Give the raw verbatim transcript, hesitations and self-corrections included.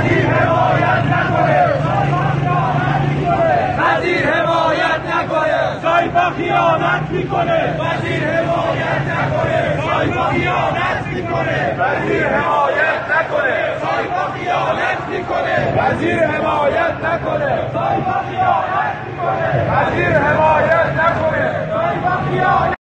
وزیر حمایت نکنه. وزیر حمایت نکنه. سایپا خیانت میکنه. وزیر حمایت نکنه. سایپا خیانت میکنه. وزیر حمایت نکنه. سایپا خیانت میکنه. وزیر حمایت نکنه. سایپا خیانت میکنه. وزیر حمایت نکنه. سایپا خیانت